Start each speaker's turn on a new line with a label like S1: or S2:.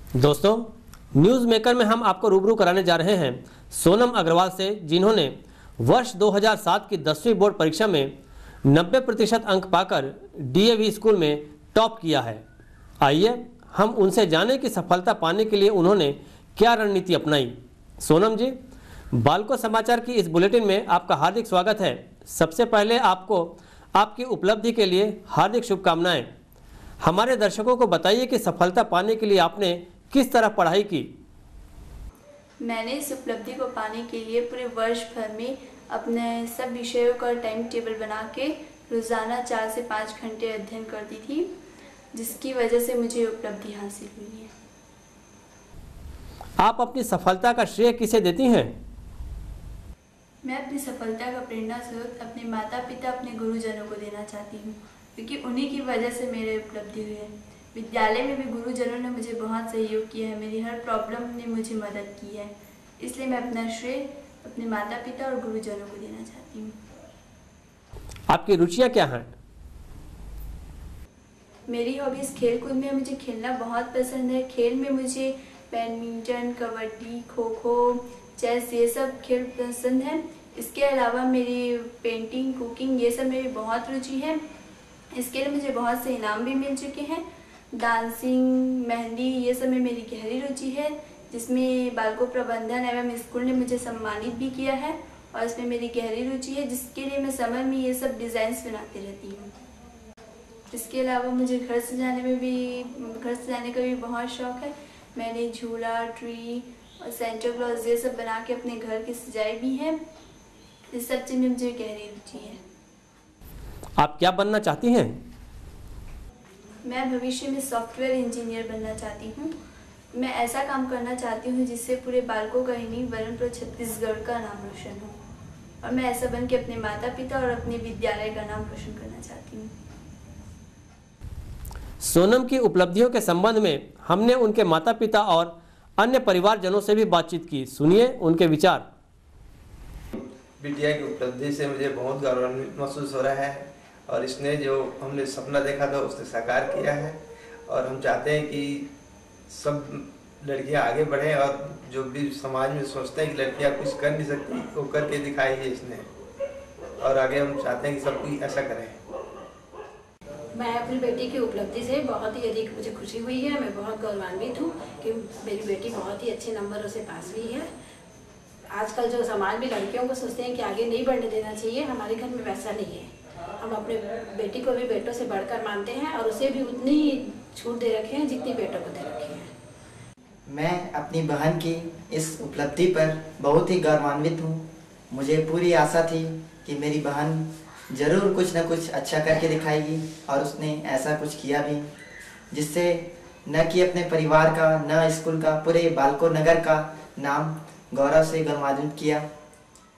S1: दोस्तों, news maker में हम आपको रूबरू कराने जा रहे हैं सोनम अग्रवाल से, जिन्होंने वर्ष 2007 की 10वीं बोर्ड परीक्षा में 90% अंक पाकर डीएवी स्कूल में टॉप किया है। आइए हम उनसे जानें कि सफलता पाने के लिए उन्होंने क्या रणनीति अपनाई। सोनम जी, बालको समाचार की इस बुलेटिन में आपका हार्दिक स्वागत है। सबसे पहले आपको आपकी उपलब्धि के लिए हार्दिक शुभकामनाएं। हमारे दर्शकों को बताइए कि सफलता पाने के लिए आपने किस तरह पढ़ाई की।
S2: मैंने इस उपलब्धि को पाने के लिए पूरे वर्ष भर में अपने सब विषयों का टाइम टेबल बना के रोज़ाना 4 से 5 घंटे अध्ययन करती थी, जिसकी वजह से मुझे उपलब्धि हासिल हुई है।
S1: आप अपनी सफलता का श्रेय किसे देती हैं?
S2: मैं अपनी सफलता का प्रेरणा स्रोत अपने माता पिता, अपने गुरुजनों को देना चाहती हूँ, क्योंकि उन्हीं की वजह से मेरे उपलब्धि हुई है। विद्यालय में भी गुरुजनों ने मुझे बहुत सहयोग किया है, मेरी हर प्रॉब्लम ने मुझे मदद की है, इसलिए मैं अपना श्रेय अपने माता पिता और गुरुजनों को देना चाहती हूँ।
S1: आपकी रुचियाँ क्या हैं?
S2: मेरी हॉबीज़ खेल कूद में मुझे खेलना बहुत पसंद है। खेल में मुझे बैडमिंटन, कबड्डी, खो खो, चेस ये सब खेल पसंद है। इसके अलावा मेरी पेंटिंग, कुकिंग ये सब मेरी बहुत रुचि है। इसके लिए मुझे बहुत से इनाम भी मिल चुके हैं। डांसिंग, मेहंदी ये सब में मेरी गहरी रुचि है, जिसमें बालको प्रबंधन एवं स्कूल ने मुझे सम्मानित भी किया है और इसमें मेरी गहरी रुचि है, जिसके लिए मैं समर में ये सब डिज़ाइंस बनाती रहती हूँ। इसके अलावा मुझे घर सजाने का भी बहुत शौक है। मैंने झूला, ट्री और सेंटा क्लॉज ये सब बना के अपने घर की सजाई भी है। इस सब चीज़ में मुझे गहरी रुचि है।
S1: आप क्या बनना चाहती हैं?
S2: मैं भविष्य में सॉफ्टवेयर इंजीनियर बनना चाहती हूँ। मैं ऐसा काम करना चाहती हूँ जिससे पूरे बालकों का ही नहीं वरन पूरे छत्तीसगढ़ का नाम रोशन हो, और मैं ऐसा बन के अपने माता पिता और अपने विद्यालय का नाम रोशन करना चाहती हूँ।
S1: सोनम की उपलब्धियों के संबंध में हमने उनके माता पिता और अन्य परिवारजनों से भी बातचीत की। सुनिए उनके विचार।
S3: बिटिया की उपलब्धि से मुझे बहुत गौरवान्वित महसूस हो रहा है और इसने जो हमने सपना देखा था उसने साकार किया है, और हम चाहते हैं कि सब लड़कियां आगे बढ़ें और जो भी समाज में सोचते हैं कि लड़कियां कुछ कर नहीं सकती वो करके दिखाई है इसने, और आगे हम चाहते हैं कि सब कोई ऐसा करें।
S4: मैं अपनी बेटी की उपलब्धि से बहुत ही अधिक मुझे खुशी हुई है। मैं बहुत गौरवान्वित हूँ कि मेरी बेटी बहुत ही अच्छे नंबरों से पास हुई है। आजकल जो समाज में लड़कियों को सोचते हैं कि आगे नहीं बढ़ने देना चाहिए, हमारे घर में वैसा नहीं है। हम अपने बेटी को भी बेटों से बढ़कर मानते हैं और उसे भी उतनी ही छूट दे रखे हैं जितनी बेटों को दे रखी है।
S5: मैं अपनी बहन की इस उपलब्धि पर बहुत ही गौरवान्वित हूँ। मुझे पूरी आशा थी कि मेरी बहन ज़रूर कुछ न कुछ अच्छा करके दिखाएगी, और उसने ऐसा कुछ किया भी, जिससे न कि अपने परिवार का, न स्कूल का, पूरे बालको नगर का नाम गौरव से गौरवान्वित किया।